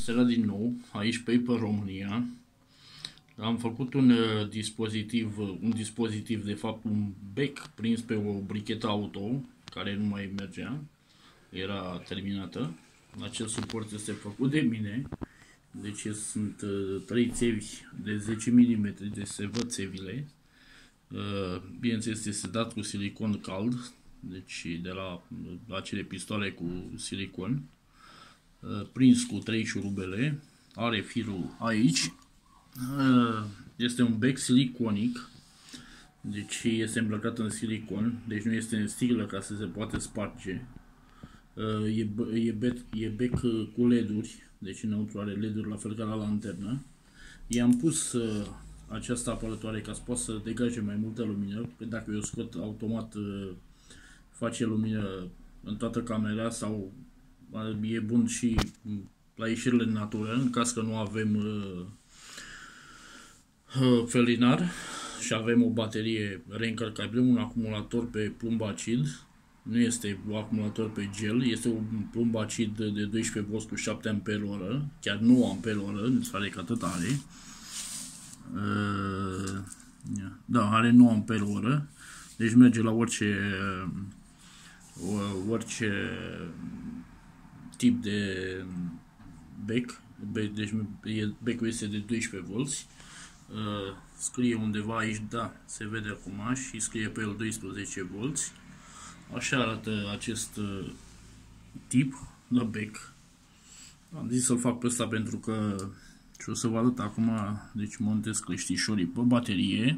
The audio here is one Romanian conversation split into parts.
Seara din nou, aici pe România. Am făcut un dispozitiv, de fapt un bec prins pe o brichetă auto, care nu mai mergea, era terminată. Acel suport este făcut de mine, deci sunt 3 țevi de 10 mm, deci se văd țevile. Bineînțeles, este dat cu silicon cald, deci de la acele pistoale cu silicon. Prins cu 3 șurubele, are firul aici, este un bec siliconic, deci este îmbrăcat în silicon, deci nu este în sticlă ca să se poate sparge. E bec cu LED-uri, deci înăuntru are LED-uri la fel ca la lanternă. I-am pus această apărătoare ca să poată să degage mai multă lumină, că dacă eu scot automat face lumină în toată camera sau e bun și la ieșirile în natură, în caz că nu avem felinar și avem o baterie reîncărcabilă, un acumulator pe plumb acid. Nu este un acumulator pe gel, este un plumb acid de 12V cu 7 Ah, chiar 9 Ah, nu se pare că atât are. Da, are 9 Ah, deci merge la orice tip de bec, deci becul este de 12V. Scrie undeva aici, da, se vede acum și scrie pe el 12V. Așa arată acest tip de bec. Am zis să-l fac pe ăsta pentru că și o să vă arăt acum, deci montez cleștișorii pe baterie.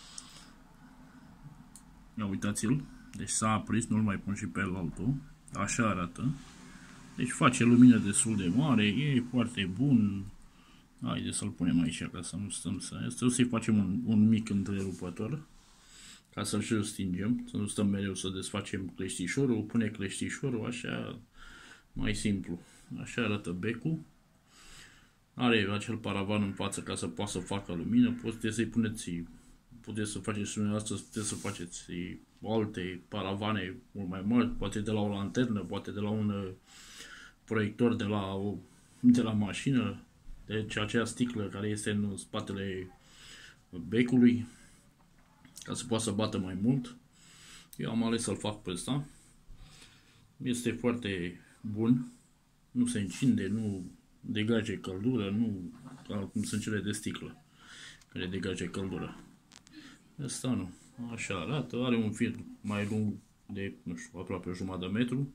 Ia uitați-l, deci s-a aprins, nu-l mai pun și pe el altul. Așa arată. Deci face lumină destul de mare, e foarte bun. Haideți să-l punem aici ca să nu stăm să-i facem un mic întrerupător ca să-l și stingem, să nu stăm mereu să desfacem cleștișorul, pune cleștișorul, așa mai simplu. Așa arată becul. Are acel paravan în față ca să poată să facă lumină, puteți să-i puneți, puteți să faceți dumneavoastră, puteți să faceți alte paravane mult mai mari, poate de la o lanternă, poate de la un proiector de la mașină, deci acea sticlă care este în spatele becului, ca să poată să bată mai mult. Eu am ales să-l fac pe ăsta. Este foarte bun, nu se încinde, nu degage căldură, nu ca cum sunt cele de sticlă, care degage căldură. Ăsta nu. Așa arată, are un fir mai lung de, nu știu, aproape o jumătate de metru.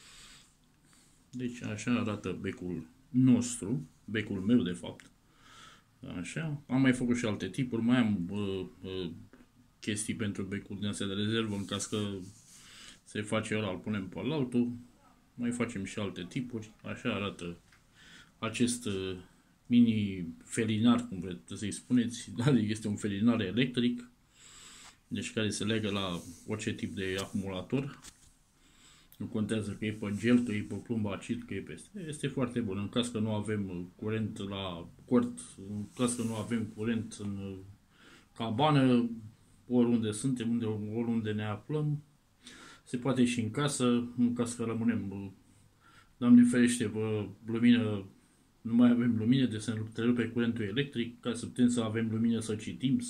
Deci așa arată becul nostru, becul meu de fapt. Așa, am mai făcut și alte tipuri, mai am chestii pentru becuri din astea de rezervă, în caz că se face ăla, îl punem pe altul. Mai facem și alte tipuri. Așa arată acest mini felinar, cum vreți să-i spuneți, dar este un felinar electric, deci care se legă la orice tip de acumulator. Nu contează că e pe gel, că e pe plumb acid, că e peste. Este foarte bun. În caz că nu avem curent la cort, în caz că nu avem curent în cabană, oriunde suntem, oriunde ne aflăm, se poate și în casă, în caz că rămânem, Doamne ferește, lumină, nu mai avem lumină, de să ne întrerupe curentul electric, ca să putem să avem lumină să citim,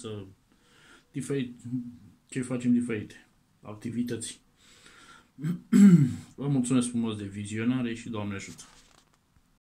ce facem diferite activități. Vă mulțumesc frumos de vizionare și Doamne ajută!